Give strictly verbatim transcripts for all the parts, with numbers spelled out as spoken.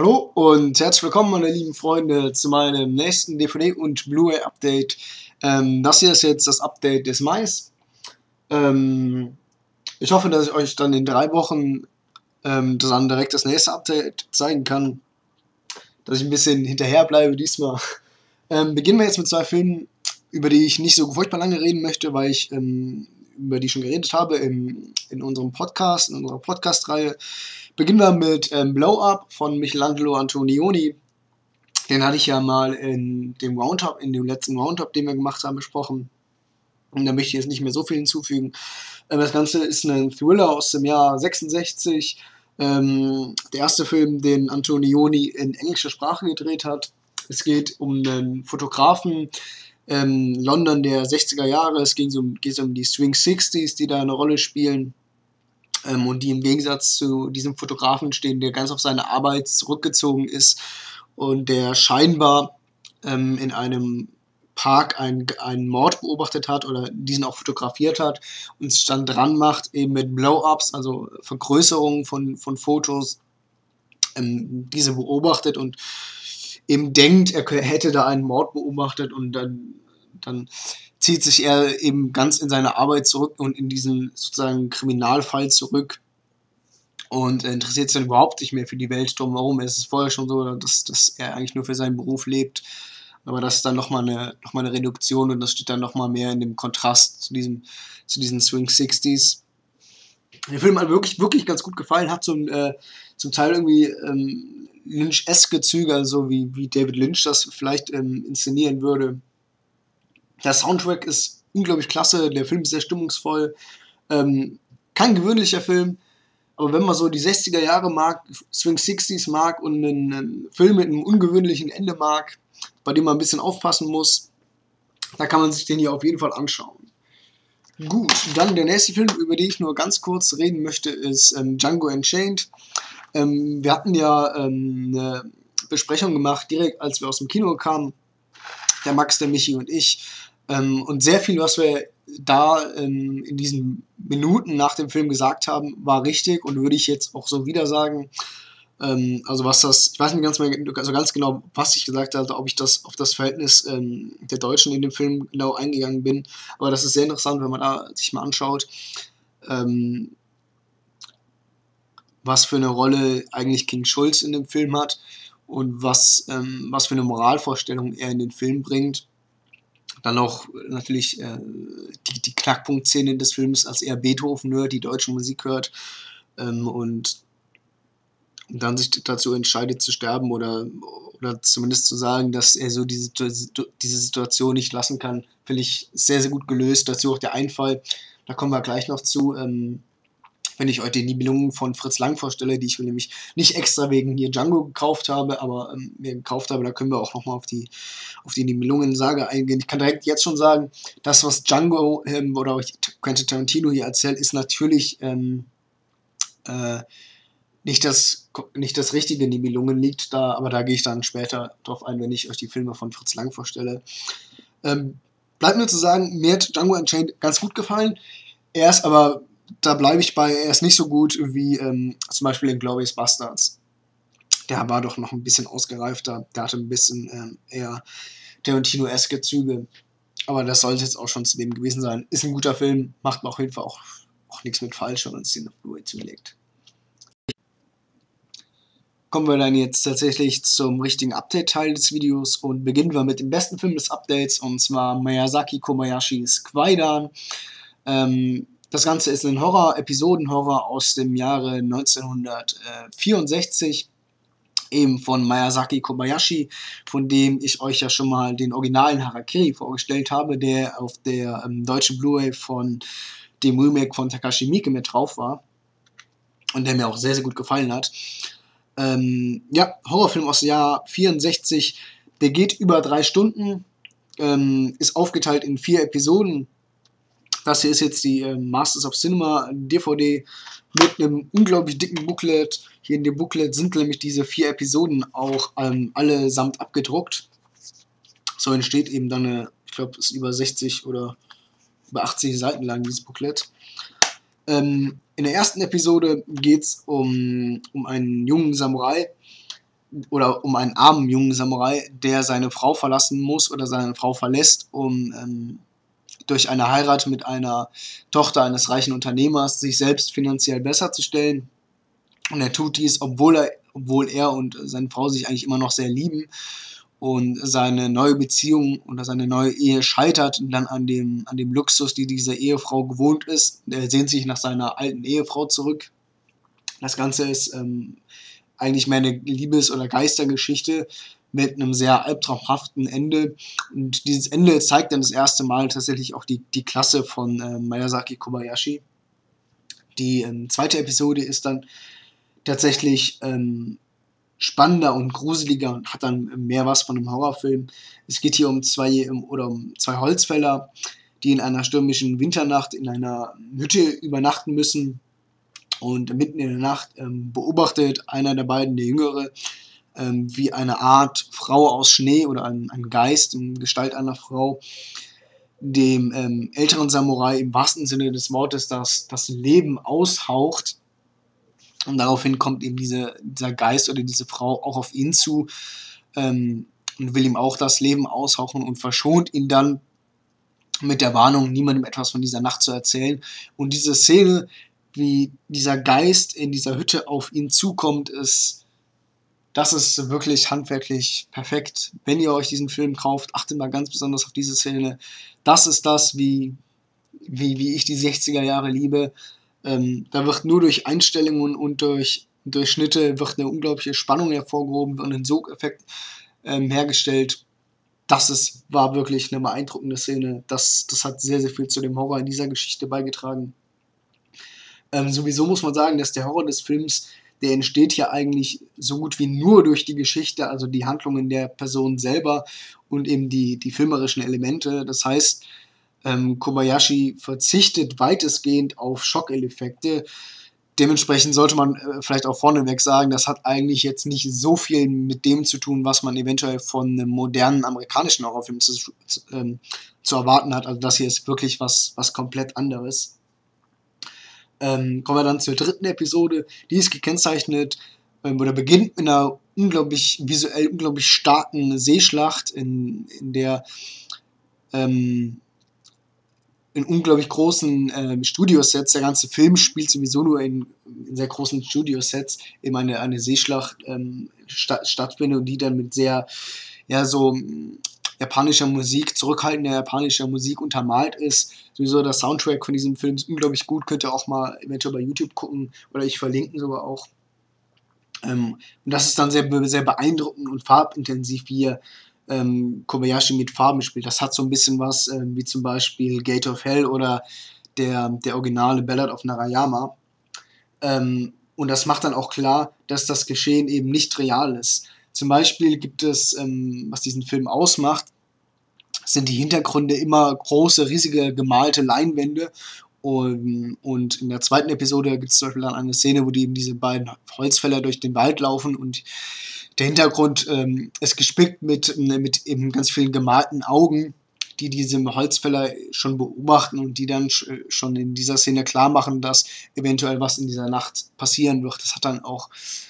Hallo und herzlich willkommen, meine lieben Freunde, zu meinem nächsten D V D- und Blu-ray-Update. Ähm, das hier ist jetzt das Update des Mais. Ähm, ich hoffe, dass ich euch dann in drei Wochen ähm, dann direkt das nächste Update zeigen kann, dass ich ein bisschen hinterher bleibe diesmal. Ähm, beginnen wir jetzt mit zwei Filmen, über die ich nicht so furchtbar lange reden möchte, weil ich ähm, über die schon geredet habe im, in unserem Podcast, in unserer Podcast-Reihe. Beginnen wir mit ähm, Blow Up von Michelangelo Antonioni. Den hatte ich ja mal in dem Roundup, in dem letzten Roundup, den wir gemacht haben, besprochen. Und da möchte ich jetzt nicht mehr so viel hinzufügen. Ähm, das Ganze ist ein Thriller aus dem Jahr sechsundsechzig. Ähm, der erste Film, den Antonioni in englischer Sprache gedreht hat. Es geht um einen Fotografen, ähm, London der sechziger Jahre. Es geht um, geht um die Swing Sixties, die da eine Rolle spielen. Ähm, und die im Gegensatz zu diesem Fotografen stehen, der ganz auf seine Arbeit zurückgezogen ist und der scheinbar ähm, in einem Park einen, einen Mord beobachtet hat oder diesen auch fotografiert hat und sich dann dran macht, eben mit Blow-ups, also Vergrößerungen von, von Fotos, ähm, diese beobachtet und eben denkt, er hätte da einen Mord beobachtet und dann, dann zieht sich er eben ganz in seine Arbeit zurück und in diesen sozusagen Kriminalfall zurück und er interessiert sich dann überhaupt nicht mehr für die Welt drumherum. Es ist vorher schon so, dass, dass er eigentlich nur für seinen Beruf lebt. Aber das ist dann nochmal eine, noch mal eine Reduktion und das steht dann nochmal mehr in dem Kontrast zu, diesem, zu diesen Swing Sixties. Der Film hat wirklich, wirklich ganz gut gefallen, hat so ein, äh, zum Teil irgendwie ähm, Lynch-eske Züge, also wie, wie David Lynch das vielleicht ähm, inszenieren würde. Der Soundtrack ist unglaublich klasse, der Film ist sehr stimmungsvoll. Ähm, kein gewöhnlicher Film, aber wenn man so die sechziger Jahre mag, Swing Sixties mag und einen, einen Film mit einem ungewöhnlichen Ende mag, bei dem man ein bisschen aufpassen muss, da kann man sich den hier auf jeden Fall anschauen. Gut, dann der nächste Film, über den ich nur ganz kurz reden möchte, ist ähm, Django Unchained. Ähm, wir hatten ja ähm, eine Besprechung gemacht, direkt als wir aus dem Kino kamen, der Max, der Michi und ich. Ähm, und sehr viel, was wir da ähm, in diesen Minuten nach dem Film gesagt haben, war richtig und würde ich jetzt auch so wieder sagen. Ähm, also was das, ich weiß nicht ganz, mehr, also ganz genau, was ich gesagt habe, ob ich das auf das Verhältnis ähm, der Deutschen in dem Film genau eingegangen bin. Aber das ist sehr interessant, wenn man da sich mal anschaut, ähm, was für eine Rolle eigentlich King Schulz in dem Film hat und was, ähm, was für eine Moralvorstellung er in den Film bringt. Dann auch natürlich äh, die, die Knackpunktszene des Films, als er Beethoven hört, die deutsche Musik hört ähm, und dann sich dazu entscheidet zu sterben oder, oder zumindest zu sagen, dass er so diese, diese Situation nicht lassen kann, finde ich sehr, sehr gut gelöst. Dazu auch der Einfall, da kommen wir gleich noch zu, ähm, wenn ich euch die Nibelungen von Fritz Lang vorstelle, die ich mir nämlich nicht extra wegen hier Django gekauft habe, aber ähm, mir gekauft habe, da können wir auch nochmal auf die, auf die Nibelungen-Sage eingehen. Ich kann direkt jetzt schon sagen, das, was Django ähm, oder auch Quentin Tarantino hier erzählt, ist natürlich ähm, äh, nicht das, nicht das richtige Nibelungen liegt da, aber da gehe ich dann später drauf ein, wenn ich euch die Filme von Fritz Lang vorstelle. Ähm, bleibt mir zu sagen, mir hat Django Unchained ganz gut gefallen. Er ist aber, da bleibe ich bei, er ist nicht so gut wie ähm, zum Beispiel in Inglourious Basterds. Der war doch noch ein bisschen ausgereifter, der hatte ein bisschen ähm, eher Tarantino-eske Züge. Aber das sollte jetzt auch schon zu dem gewesen sein. Ist ein guter Film, macht man auf jeden Fall auch, auch nichts mit falsch, wenn man es den auf Blu-ray zulegt. Kommen wir dann jetzt tatsächlich zum richtigen Update-Teil des Videos und beginnen wir mit dem besten Film des Updates, und zwar Miyazaki Kobayashis Kwaidan. Ähm, das Ganze ist ein Horror, Episoden-Horror aus dem Jahre neunzehnhundertvierundsechzig, eben von Miyazaki Kobayashi, von dem ich euch ja schon mal den originalen Harakiri vorgestellt habe, der auf der ähm, deutschen Blu-ray von dem Remake von Takashi Miike mit drauf war und der mir auch sehr, sehr gut gefallen hat. Ähm, ja, Horrorfilm aus dem Jahr vierundsechzig, der geht über drei Stunden, ähm, ist aufgeteilt in vier Episoden. Das hier ist jetzt die äh, Masters of Cinema D V D mit einem unglaublich dicken Booklet. Hier in dem Booklet sind nämlich diese vier Episoden auch ähm, allesamt abgedruckt. So entsteht eben dann eine, ich glaube, es ist über sechzig oder über achtzig Seiten lang, dieses Booklet. Ähm, in der ersten Episode geht es um, um einen jungen Samurai, oder um einen armen jungen Samurai, der seine Frau verlassen muss oder seine Frau verlässt, um ähm, durch eine Heirat mit einer Tochter eines reichen Unternehmers sich selbst finanziell besser zu stellen. Und er tut dies, obwohl er, obwohl er und seine Frau sich eigentlich immer noch sehr lieben. Und seine neue Beziehung oder seine neue Ehe scheitert dann an dem, an dem Luxus, die diese Ehefrau gewohnt ist. Er sehnt sich nach seiner alten Ehefrau zurück. Das Ganze ist ähm, eigentlich mehr eine Liebes- oder Geistergeschichte mit einem sehr albtraumhaften Ende. Und dieses Ende zeigt dann das erste Mal tatsächlich auch die, die Klasse von äh, Miyazaki Kobayashi. Die ähm, zweite Episode ist dann tatsächlich ähm, spannender und gruseliger und hat dann mehr was von einem Horrorfilm. Es geht hier um zwei oder um zwei Holzfäller, die in einer stürmischen Winternacht in einer Hütte übernachten müssen. Und mitten in der Nacht ähm, beobachtet einer der beiden, der Jüngere, ähm, wie eine Art Frau aus Schnee oder ein, ein Geist in Gestalt einer Frau dem ähm, älteren Samurai im wahrsten Sinne des Wortes das, das Leben aushaucht. Und daraufhin kommt eben diese, dieser Geist oder diese Frau auch auf ihn zu ähm, und will ihm auch das Leben aushauchen und verschont ihn dann mit der Warnung, niemandem etwas von dieser Nacht zu erzählen. Und diese Szene, wie dieser Geist in dieser Hütte auf ihn zukommt, ist, das ist wirklich handwerklich perfekt. Wenn ihr euch diesen Film kauft, achtet mal ganz besonders auf diese Szene. Das ist das, wie, wie, wie ich die sechziger Jahre liebe. Ähm, da wird nur durch Einstellungen und durch, durch Schnitte wird eine unglaubliche Spannung hervorgehoben und ein Sogeffekt ähm, hergestellt. Das ist, war wirklich eine beeindruckende Szene. Das, das hat sehr, sehr viel zu dem Horror in dieser Geschichte beigetragen. Ähm, sowieso muss man sagen, dass der Horror des Films, der entsteht ja eigentlich so gut wie nur durch die Geschichte, also die Handlungen der Person selber und eben die, die filmerischen Elemente. Das heißt, ähm, Kobayashi verzichtet weitestgehend auf Schockeffekte. Dementsprechend sollte man äh, vielleicht auch vorneweg sagen, das hat eigentlich jetzt nicht so viel mit dem zu tun, was man eventuell von einem modernen amerikanischen Horrorfilm zu, zu, ähm, zu erwarten hat. Also das hier ist wirklich was, was komplett anderes. Ähm, kommen wir dann zur dritten Episode. Die ist gekennzeichnet ähm, oder beginnt mit einer unglaublich visuell unglaublich starken Seeschlacht, in, in der ähm, in unglaublich großen ähm, Studiosets, der ganze Film spielt sowieso nur in, in sehr großen Studiosets, eben eine, eine Seeschlacht ähm, sta- stattfindet und die dann mit sehr, ja, so japanischer Musik, zurückhaltender japanischer Musik untermalt ist. Sowieso der Soundtrack von diesem Film ist unglaublich gut, könnt ihr auch mal eventuell bei YouTube gucken oder ich verlinken sogar auch. Ähm, und das ist dann sehr, sehr beeindruckend und farbintensiv, wie er ähm, Kobayashi mit Farben spielt. Das hat so ein bisschen was, ähm, wie zum Beispiel Gate of Hell oder der, der originale Ballad of Narayama. Ähm, und das macht dann auch klar, dass das Geschehen eben nicht real ist. Zum Beispiel gibt es, ähm, was diesen Film ausmacht, sind die Hintergründe immer große, riesige gemalte Leinwände. Und, und in der zweiten Episode gibt es zum Beispiel dann eine Szene, wo die eben diese beiden Holzfäller durch den Wald laufen und der Hintergrund ähm, ist gespickt mit, mit eben ganz vielen gemalten Augen, die diese Holzfäller schon beobachten und die dann sch- schon in dieser Szene klar machen, dass eventuell was in dieser Nacht passieren wird. Das hat dann auch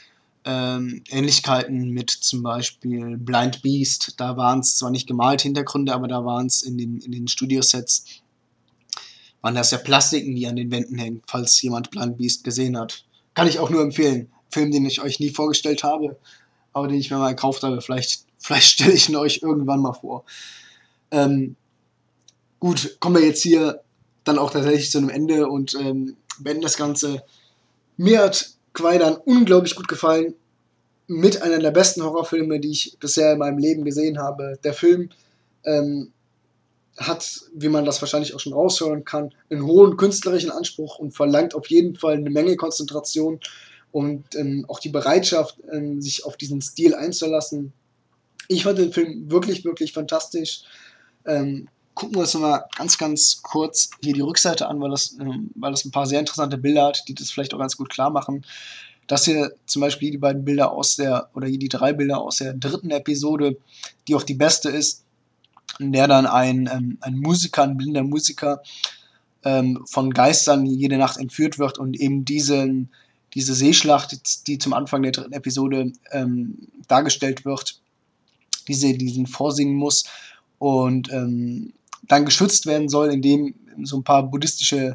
ähm, Ähnlichkeiten mit zum Beispiel Blind Beast. Da waren es zwar nicht gemalte Hintergründe, aber da waren es in den, in den Studiosets, waren das ja Plastiken, die an den Wänden hängen, falls jemand Blind Beast gesehen hat. Kann ich auch nur empfehlen. Film, den ich euch nie vorgestellt habe, aber den ich mir mal gekauft habe. Vielleicht, vielleicht stelle ich ihn euch irgendwann mal vor. Ähm, gut, kommen wir jetzt hier dann auch tatsächlich zu einem Ende und ähm, beenden das Ganze. Mir hat Kwaidan unglaublich gut gefallen. Mit einer der besten Horrorfilme, die ich bisher in meinem Leben gesehen habe. Der Film ähm, hat, wie man das wahrscheinlich auch schon raushören kann, einen hohen künstlerischen Anspruch und verlangt auf jeden Fall eine Menge Konzentration und ähm, auch die Bereitschaft, ähm, sich auf diesen Stil einzulassen. Ich fand den Film wirklich, wirklich fantastisch. Ähm, gucken wir uns mal ganz, ganz kurz hier die Rückseite an, weil das, ähm, weil das ein paar sehr interessante Bilder hat, die das vielleicht auch ganz gut klar machen. Das hier zum Beispiel die beiden Bilder aus der, oder hier die drei Bilder aus der dritten Episode, die auch die beste ist, in der dann ein, ähm, ein Musiker, ein blinder Musiker ähm, von Geistern jede Nacht entführt wird und eben diesen, diese Seeschlacht, die zum Anfang der dritten Episode ähm, dargestellt wird, diese, diesen vorsingen muss und ähm, dann geschützt werden soll, indem so ein paar buddhistische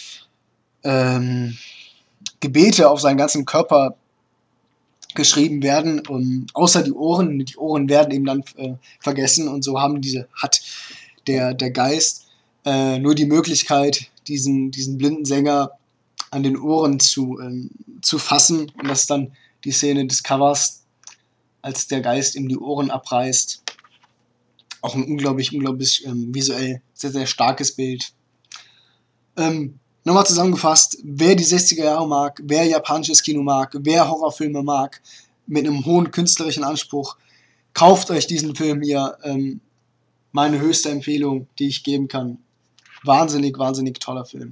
ähm, Gebete auf seinen ganzen Körper geschrieben werden, um, außer die Ohren. Die Ohren werden eben dann äh, vergessen und so haben diese, hat der, der Geist äh, nur die Möglichkeit, diesen, diesen blinden Sänger an den Ohren zu, ähm, zu fassen. Und das ist dann die Szene des Covers, als der Geist ihm die Ohren abreißt. Auch ein unglaublich, unglaublich ähm, visuell sehr, sehr starkes Bild. Ähm, Nochmal zusammengefasst, wer die sechziger Jahre mag, wer japanisches Kino mag, wer Horrorfilme mag, mit einem hohen künstlerischen Anspruch, kauft euch diesen Film hier. Ähm, meine höchste Empfehlung, die ich geben kann. Wahnsinnig, wahnsinnig toller Film.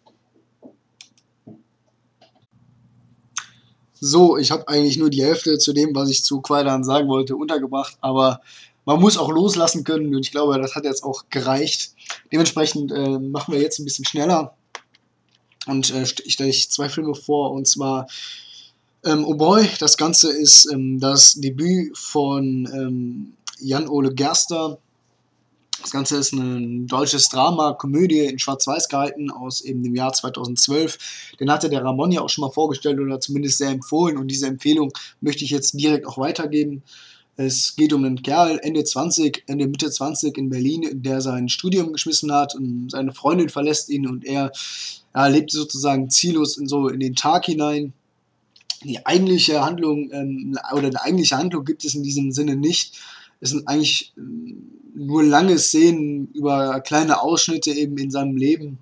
So, ich habe eigentlich nur die Hälfte zu dem, was ich zu Quaidan sagen wollte, untergebracht, aber man muss auch loslassen können und ich glaube, das hat jetzt auch gereicht. Dementsprechend äh, machen wir jetzt ein bisschen schneller und äh, ich stelle euch zwei Filme vor, und zwar ähm, Oh Boy, das Ganze ist ähm, das Debüt von ähm, Jan-Ole Gerster. Das Ganze ist ein deutsches Drama, Komödie in Schwarz-Weiß gehalten aus eben dem Jahr zweitausendzwölf. Den hatte der Ramon ja auch schon mal vorgestellt oder zumindest sehr empfohlen und diese Empfehlung möchte ich jetzt direkt auch weitergeben. Es geht um einen Kerl, Ende zwanzig, Ende Mitte zwanzig in Berlin, der sein Studium geschmissen hat und seine Freundin verlässt ihn und er ja, lebt sozusagen ziellos in, so in den Tag hinein. Die eigentliche Handlung ähm, oder eine eigentliche Handlung gibt es in diesem Sinne nicht. Es sind eigentlich ähm, nur lange Szenen über kleine Ausschnitte eben in seinem Leben.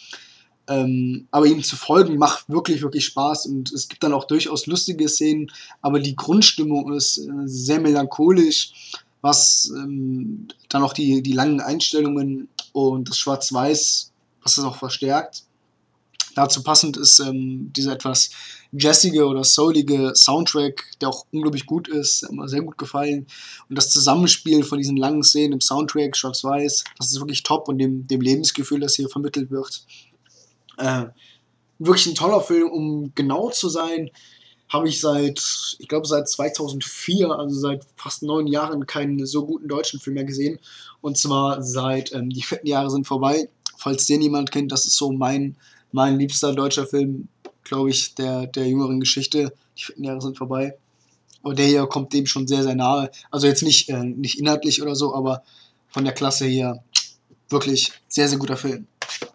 Ähm, aber ihm zu folgen macht wirklich, wirklich Spaß und es gibt dann auch durchaus lustige Szenen, aber die Grundstimmung ist äh, sehr melancholisch, was ähm, dann auch die, die langen Einstellungen und das Schwarz-Weiß, was das auch verstärkt. Dazu passend ist ähm, dieser etwas jazzige oder soulige Soundtrack, der auch unglaublich gut ist, immer sehr gut gefallen. Und das Zusammenspiel von diesen langen Szenen im Soundtrack, schwarz-weiß, das ist wirklich top und dem, dem Lebensgefühl, das hier vermittelt wird. Äh, wirklich ein toller Film, um genau zu sein, habe ich seit, ich glaube seit zweitausendvier, also seit fast neun Jahren, keinen so guten deutschen Film mehr gesehen. Und zwar seit ähm, Die vierten Jahre sind vorbei. Falls den jemand kennt, das ist so mein Mein liebster deutscher Film, glaube ich, der, der jüngeren Geschichte. Die vierten Jahre sind vorbei. Aber der hier kommt dem schon sehr, sehr nahe. Also jetzt nicht, äh, nicht inhaltlich oder so, aber von der Klasse her wirklich sehr, sehr guter Film.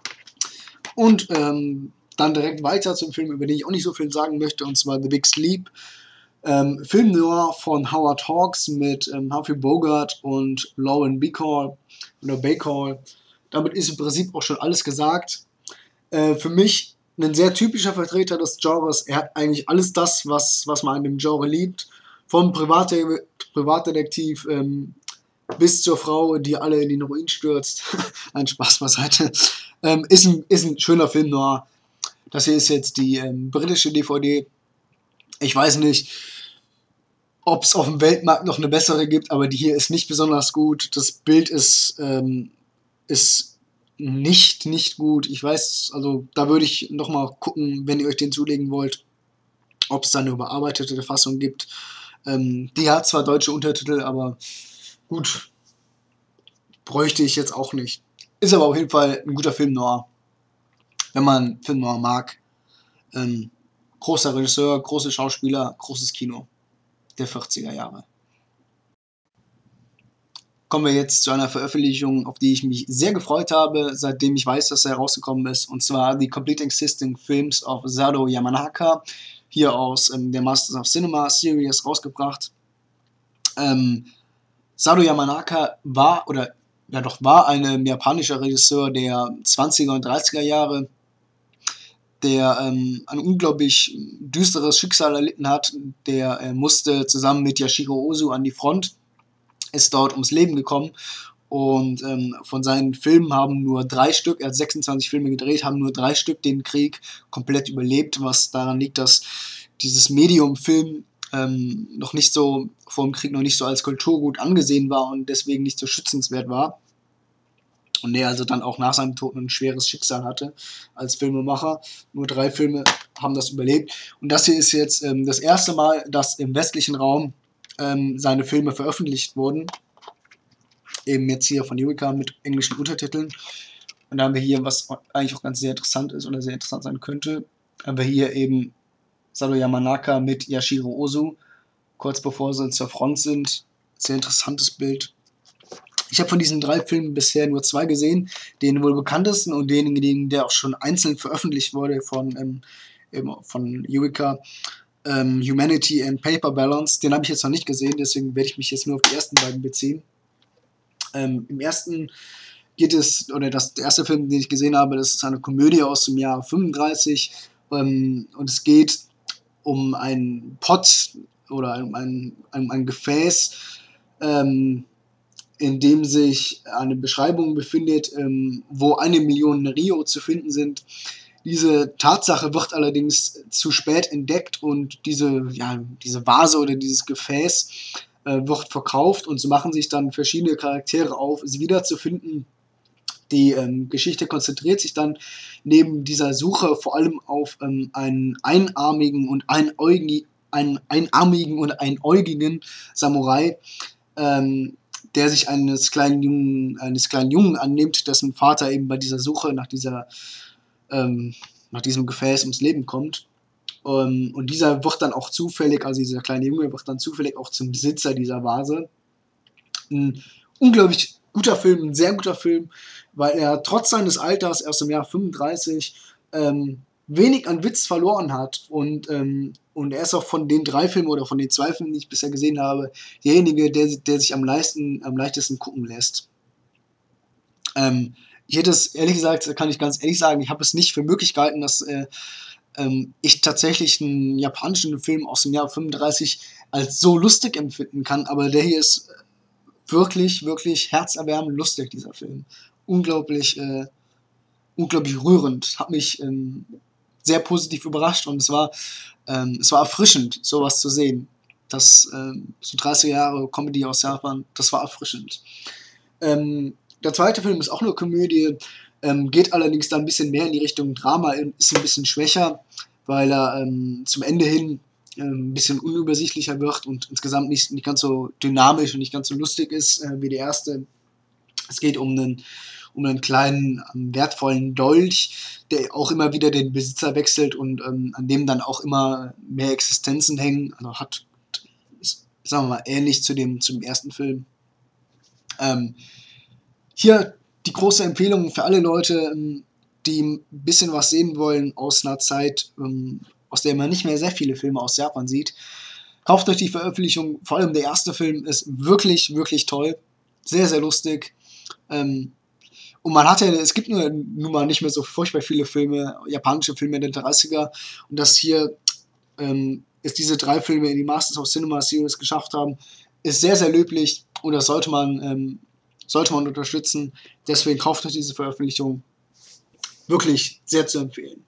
Und ähm, dann direkt weiter zum Film, über den ich auch nicht so viel sagen möchte, und zwar The Big Sleep. Ähm, Film Noir von Howard Hawks mit ähm, Humphrey Bogart und Lauren Bacall oder Bacall. Damit ist im Prinzip auch schon alles gesagt. Äh, für mich ein sehr typischer Vertreter des Genres. Er hat eigentlich alles das, was, was man an dem Genre liebt. Vom Private Privatdetektiv ähm, bis zur Frau, die alle in den Ruin stürzt. Ein Spaß beiseite. Ähm, ist, ein, ist ein schöner Film noir. Das hier ist jetzt die ähm, britische D V D. Ich weiß nicht, ob es auf dem Weltmarkt noch eine bessere gibt, aber die hier ist nicht besonders gut. Das Bild ist, ähm, ist nicht, nicht gut. Ich weiß, also da würde ich nochmal gucken, wenn ihr euch den zulegen wollt, ob es da eine überarbeitete Fassung gibt. Ähm, die hat zwar deutsche Untertitel, aber gut, bräuchte ich jetzt auch nicht. Ist aber auf jeden Fall ein guter Film noir, wenn man Film noir mag. Ähm, großer Regisseur, große Schauspieler, großes Kino der vierziger Jahre. Kommen wir jetzt zu einer Veröffentlichung, auf die ich mich sehr gefreut habe, seitdem ich weiß, dass er herausgekommen ist, und zwar The Complete Existing Films of Sado Yamanaka, hier aus ähm, der Masters of Cinema Series rausgebracht. Ähm, Sado Yamanaka war, oder ja doch war ein japanischer Regisseur der zwanziger und dreißiger Jahre, der ähm, ein unglaublich düsteres Schicksal erlitten hat. Der äh, musste zusammen mit Yashiro Ozu an die Front, ist dort ums Leben gekommen und ähm, von seinen Filmen haben nur drei Stück, er hat sechsundzwanzig Filme gedreht, haben nur drei Stück den Krieg komplett überlebt, was daran liegt, dass dieses Medium-Film ähm, noch nicht so, vor dem Krieg noch nicht so als Kulturgut angesehen war und deswegen nicht so schützenswert war. Und der also dann auch nach seinem Tod ein schweres Schicksal hatte als Filmemacher. Nur drei Filme haben das überlebt. Und das hier ist jetzt ähm, das erste Mal, dass im westlichen Raum ähm, seine Filme veröffentlicht wurden. Eben jetzt hier von Eureka mit englischen Untertiteln. Und da haben wir hier, was eigentlich auch ganz sehr interessant ist oder sehr interessant sein könnte, haben wir hier eben Sado Yamanaka mit Yashiro Ozu, kurz bevor sie zur Front sind. Sehr interessantes Bild. Ich habe von diesen drei Filmen bisher nur zwei gesehen, den wohl bekanntesten und denjenigen, der auch schon einzeln veröffentlicht wurde von, ähm, eben von Eureka, ähm, Humanity and Paper Balance. Den habe ich jetzt noch nicht gesehen, deswegen werde ich mich jetzt nur auf die ersten beiden beziehen. Ähm, Im ersten geht es, oder das, der erste Film, den ich gesehen habe, das ist eine Komödie aus dem Jahr fünfunddreißig, ähm, und es geht um einen Pott oder um ein, ein, ein Gefäß, ähm, in dem sich eine Beschreibung befindet, ähm, wo eine Million Rio zu finden sind. Diese Tatsache wird allerdings zu spät entdeckt und diese, ja, diese Vase oder dieses Gefäß äh, wird verkauft, und so machen sich dann verschiedene Charaktere auf, sie wiederzufinden. Die ähm, Geschichte konzentriert sich dann neben dieser Suche vor allem auf ähm, einen einarmigen und einäugigen, einen einarmigen und einäugigen Samurai, ähm, der sich eines kleinen Jungen, eines kleinen Jungen annimmt, dessen Vater eben bei dieser Suche nach dieser, ähm, nach diesem Gefäß ums Leben kommt. Ähm, und dieser wird dann auch zufällig, also dieser kleine Junge wird dann zufällig auch zum Besitzer dieser Vase. Ein unglaublich guter Film, ein sehr guter Film, weil er trotz seines Alters, erst im Jahr fünfunddreißig, ähm, wenig an Witz verloren hat, und, ähm, und er ist auch von den drei Filmen oder von den zwei Filmen, die ich bisher gesehen habe, derjenige, der, der sich am, leisten, am leichtesten gucken lässt. Ähm, ich hätte es, ehrlich gesagt, kann ich ganz ehrlich sagen, ich habe es nicht für möglich gehalten, dass äh, ähm, ich tatsächlich einen japanischen Film aus dem Jahr fünfunddreißig als so lustig empfinden kann, aber der hier ist wirklich, wirklich herzerwärmend lustig, dieser Film. Unglaublich, äh, unglaublich rührend. Hat mich ähm, sehr positiv überrascht, und es war, ähm, es war erfrischend, sowas zu sehen. Das, ähm, so dreißig Jahre Comedy aus Japan, das war erfrischend. Ähm, der zweite Film ist auch eine Komödie, ähm, geht allerdings da ein bisschen mehr in die Richtung Drama, ist ein bisschen schwächer, weil er ähm, zum Ende hin ähm, ein bisschen unübersichtlicher wird und insgesamt nicht, nicht ganz so dynamisch und nicht ganz so lustig ist äh, wie der erste. Es geht um einen um einen kleinen, ähm, wertvollen Dolch, der auch immer wieder den Besitzer wechselt und ähm, an dem dann auch immer mehr Existenzen hängen. Also hat, ist, sagen wir mal, ähnlich zu dem, zu dem ersten Film. Ähm, hier die große Empfehlung für alle Leute, ähm, die ein bisschen was sehen wollen aus einer Zeit, ähm, aus der man nicht mehr sehr viele Filme aus Japan sieht. Kauft euch die Veröffentlichung, vor allem der erste Film ist wirklich, wirklich toll. Sehr, sehr lustig. Ähm, Und man hat ja, es gibt nur, nun mal nicht mehr so furchtbar viele Filme, japanische Filme in den dreißiger, und dass hier ähm, ist diese drei Filme in die Masters of Cinema Series geschafft haben, ist sehr, sehr löblich, und das sollte man, ähm, sollte man unterstützen. Deswegen kauft euch diese Veröffentlichung, wirklich sehr zu empfehlen.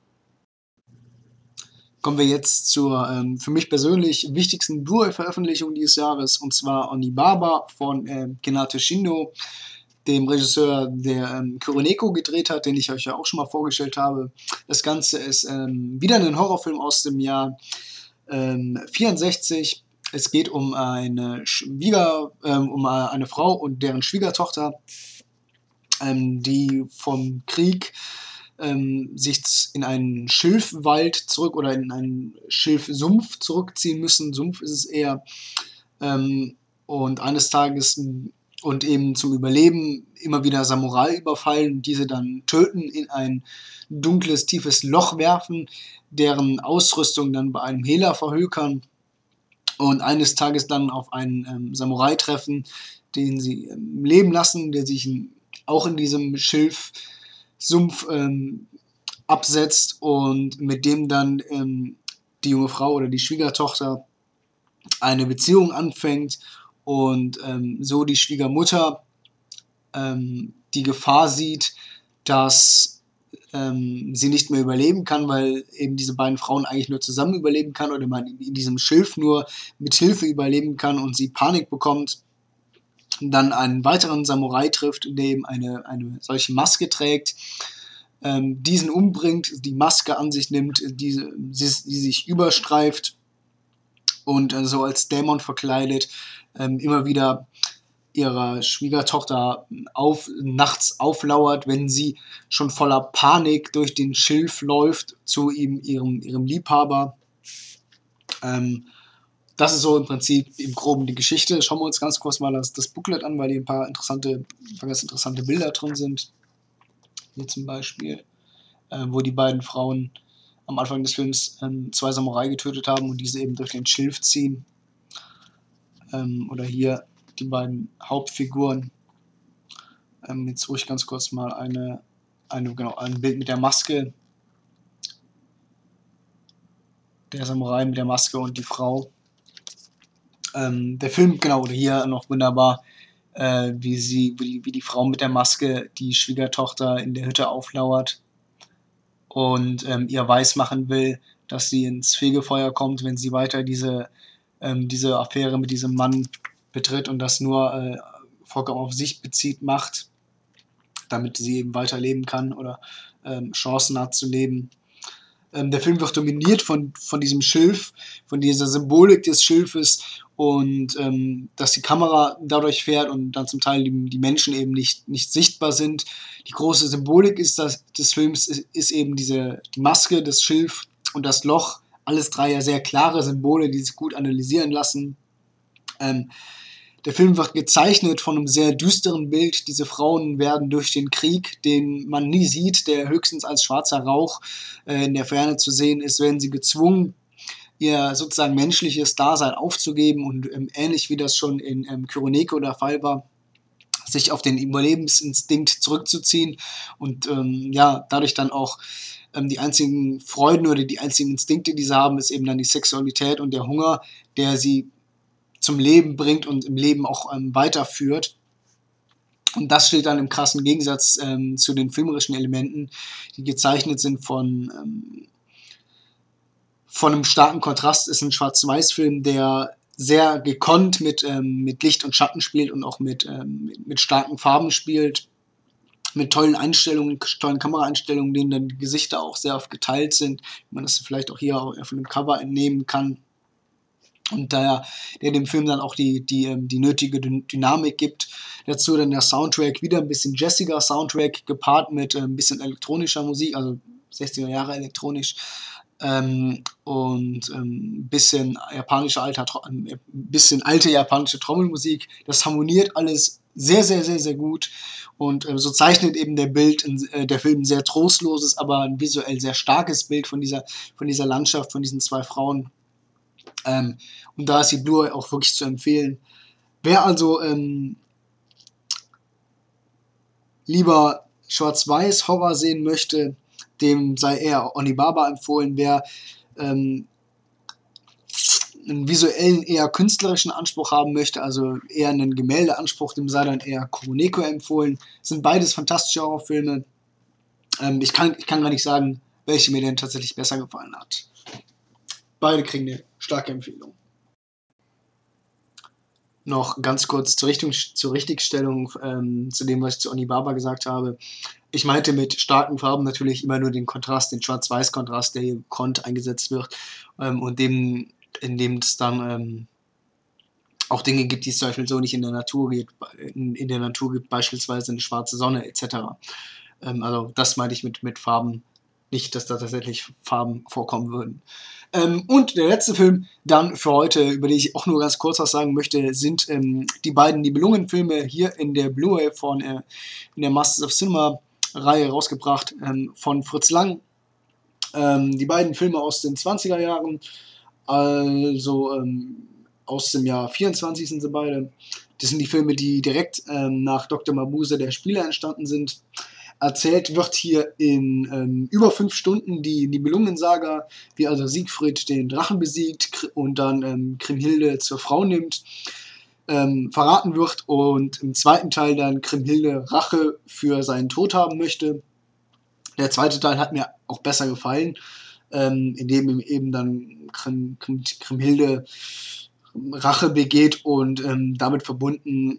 Kommen wir jetzt zur ähm, für mich persönlich wichtigsten Blu-ray-Veröffentlichung dieses Jahres, und zwar Onibaba von äh, Kenate Shindo, dem Regisseur, der ähm, Kuroneko gedreht hat, den ich euch ja auch schon mal vorgestellt habe. Das Ganze ist ähm, wieder ein Horrorfilm aus dem Jahr ähm, vierundsechzig. Es geht um eine Schwieger, ähm, um eine Frau und deren Schwiegertochter, ähm, die vom Krieg ähm, sich in einen Schilfwald zurück oder in einen Schilfsumpf zurückziehen müssen. Sumpf ist es eher. Ähm, und eines Tages und eben zum Überleben immer wieder Samurai überfallen, diese dann töten, in ein dunkles, tiefes Loch werfen, deren Ausrüstung dann bei einem Hehler verhökern und eines Tages dann auf einen ähm, Samurai treffen, den sie ähm, leben lassen, der sich in, auch in diesem Schilfsumpf ähm, absetzt und mit dem dann ähm, die junge Frau oder die Schwiegertochter eine Beziehung anfängt, und ähm, so die Schwiegermutter ähm, die Gefahr sieht, dass ähm, sie nicht mehr überleben kann, weil eben diese beiden Frauen eigentlich nur zusammen überleben kann oder man in diesem Schilf nur mit Hilfe überleben kann, und sie Panik bekommt, dann einen weiteren Samurai trifft, der eben eine, eine solche Maske trägt, ähm, diesen umbringt, die Maske an sich nimmt, diese, die, die sich überstreift und äh, so als Dämon verkleidet ähm, immer wieder ihrer Schwiegertochter auf, nachts auflauert, wenn sie schon voller Panik durch den Schilf läuft zu ihm, ihrem, ihrem Liebhaber. Ähm, das ist so im Prinzip im Groben die Geschichte. Schauen wir uns ganz kurz mal das, das Booklet an, weil hier ein paar interessante, ganz interessante Bilder drin sind. Hier zum Beispiel, äh, wo die beiden Frauen am Anfang des Films ähm, zwei Samurai getötet haben und diese eben durch den Schilf ziehen. Ähm, oder hier die beiden Hauptfiguren. Ähm, jetzt suche ich ganz kurz mal eine, eine, genau, ein Bild mit der Maske. Der Samurai mit der Maske und die Frau. Ähm, der Film, genau, oder hier noch wunderbar, äh, wie, sie, wie, die, wie die Frau mit der Maske die Schwiegertochter in der Hütte auflauert und ähm, ihr weismachen will, dass sie ins Fegefeuer kommt, wenn sie weiter diese, ähm, diese Affäre mit diesem Mann betritt und das nur äh, vollkommen auf sich bezieht macht, damit sie eben weiterleben kann oder ähm, Chancen hat zu leben. Ähm, der Film wird dominiert von, von diesem Schilf, von dieser Symbolik des Schilfes und ähm, dass die Kamera dadurch fährt und dann zum Teil die, die Menschen eben nicht, nicht sichtbar sind. Die große Symbolik ist das, des Films ist, ist eben diese, die Maske, das Schilf und das Loch. Alles drei ja sehr klare Symbole, die sich gut analysieren lassen. Ähm, Der Film wird gezeichnet von einem sehr düsteren Bild. Diese Frauen werden durch den Krieg, den man nie sieht, der höchstens als schwarzer Rauch äh, in der Ferne zu sehen ist, werden sie gezwungen, ihr sozusagen menschliches Dasein aufzugeben und ähm, ähnlich wie das schon in ähm, Kuroneko der Fall war, sich auf den Überlebensinstinkt zurückzuziehen und ähm, ja, dadurch dann auch ähm, die einzigen Freuden oder die einzigen Instinkte, die sie haben, ist eben dann die Sexualität und der Hunger, der sie zum Leben bringt und im Leben auch ähm, weiterführt. Und das steht dann im krassen Gegensatz ähm, zu den filmerischen Elementen, die gezeichnet sind von, ähm, von einem starken Kontrast. Es ist ein Schwarz-Weiß-Film, der sehr gekonnt mit, ähm, mit Licht und Schatten spielt und auch mit, ähm, mit, mit starken Farben spielt, mit tollen Einstellungen, tollen Kameraeinstellungen, denen dann die Gesichter auch sehr oft geteilt sind, wie man das vielleicht auch hier auch von dem Cover entnehmen kann. Und der, der dem Film dann auch die, die, die nötige Dynamik gibt. Dazu dann der Soundtrack, wieder ein bisschen jazziger Soundtrack, gepaart mit ein bisschen elektronischer Musik, also sechziger Jahre elektronisch, ähm, und ein ähm, bisschen japanische alter, ein bisschen alte japanische Trommelmusik. Das harmoniert alles sehr, sehr, sehr, sehr gut. Und äh, so zeichnet eben der Bild, äh, der Film ein sehr trostloses, aber ein visuell sehr starkes Bild von dieser, von dieser Landschaft, von diesen zwei Frauen. Ähm, und da ist die Blu-ray auch wirklich zu empfehlen. Wer also ähm, lieber Schwarz-Weiß-Horror sehen möchte, dem sei eher Onibaba empfohlen. Wer ähm, einen visuellen, eher künstlerischen Anspruch haben möchte, also eher einen Gemäldeanspruch, dem sei dann eher Kuroneko empfohlen. Das sind beides fantastische Horrorfilme. Ähm, ich, kann, ich kann gar nicht sagen, welche mir denn tatsächlich besser gefallen hat. Beide kriegen eine starke Empfehlung. Noch ganz kurz zur, Richtung, zur Richtigstellung ähm, zu dem, was ich zu Onibaba gesagt habe. Ich meinte mit starken Farben natürlich immer nur den Kontrast, den Schwarz-Weiß-Kontrast, der hier gekonnt eingesetzt wird ähm, und dem, in dem es dann ähm, auch Dinge gibt, die es zum Beispiel so nicht in der Natur gibt, in, in der Natur gibt, beispielsweise eine schwarze Sonne et cetera. Ähm, also das meinte ich mit, mit Farben, nicht, dass da tatsächlich Farben vorkommen würden. Ähm, und der letzte Film dann für heute, über den ich auch nur ganz kurz was sagen möchte, sind ähm, die beiden Nibelungen-Filme hier in der Blu-ray von äh, in der Masters of Cinema Reihe rausgebracht ähm, von Fritz Lang. Ähm, die beiden Filme aus den zwanziger Jahren, also ähm, aus dem Jahr vierundzwanzig sind sie beide. Das sind die Filme, die direkt ähm, nach Doktor Mabuse, der Spieler, entstanden sind. Erzählt wird hier in ähm, über fünf Stunden die Nibelungen-Saga, wie also Siegfried den Drachen besiegt und dann ähm, Kriemhilde zur Frau nimmt, ähm, verraten wird und im zweiten Teil dann Kriemhilde Rache für seinen Tod haben möchte. Der zweite Teil hat mir auch besser gefallen, ähm, indem eben dann Krim, Krim, Kriemhilde Rache begeht und ähm, damit verbunden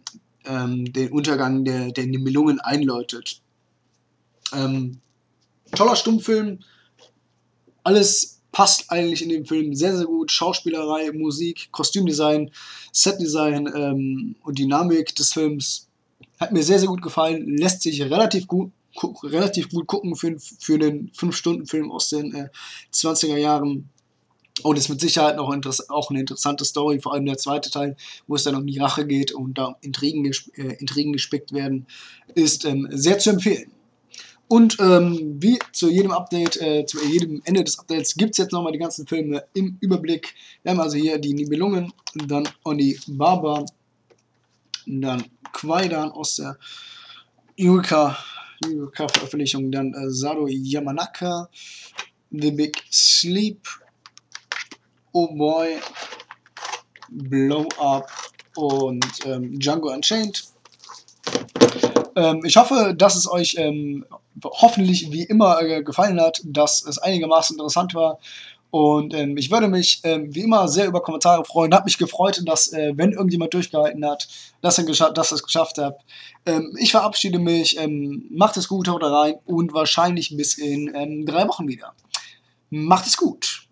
ähm, den Untergang der, der Nibelungen einläutet. Ähm, toller Stummfilm, alles passt eigentlich in dem Film sehr, sehr gut. Schauspielerei, Musik, Kostümdesign, Setdesign ähm, und Dynamik des Films hat mir sehr, sehr gut gefallen. Lässt sich relativ gut, relativ gut gucken für, für den fünf Stunden Film aus den äh, zwanziger Jahren. Und ist mit Sicherheit noch auch eine interessante Story, vor allem der zweite Teil, wo es dann um die Rache geht und da Intrigen, gesp äh, Intrigen gespickt werden, ist ähm, sehr zu empfehlen. Und ähm, wie zu jedem Update, äh, zu jedem Ende des Updates gibt es jetzt nochmal die ganzen Filme im Überblick. Wir haben also hier die Nibelungen, dann Oni Baba, dann Kwaidan aus der Yurika-Veröffentlichung, dann äh, Sado Yamanaka, The Big Sleep, Oh Boy, Blow Up und ähm, Django Unchained. Ähm, ich hoffe, dass es euch ähm, hoffentlich wie immer äh, gefallen hat, dass es einigermaßen interessant war. Und ähm, ich würde mich ähm, wie immer sehr über Kommentare freuen. Hat mich gefreut, dass, äh, wenn irgendjemand durchgehalten hat, dass er dass es geschafft hat. Ähm, ich verabschiede mich. Ähm, macht es gut, haut rein und wahrscheinlich bis in ähm, drei Wochen wieder. Macht es gut.